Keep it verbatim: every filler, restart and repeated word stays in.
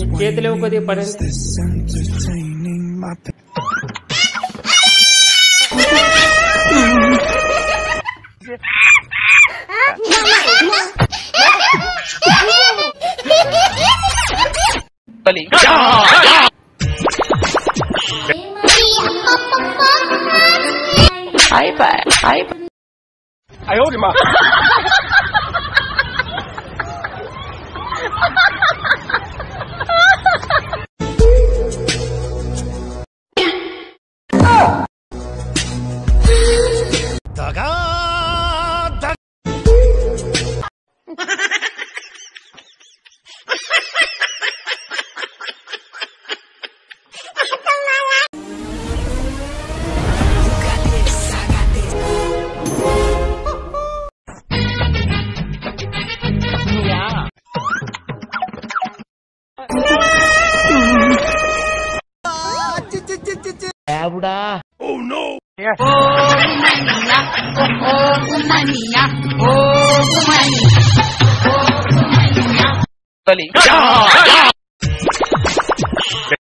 చేతులు కొద్దిగా పడే అయ్యో మా Oh no! Yes. Oh, Kumania, oh, Kumania, oh, Kumania, oh, Kumania.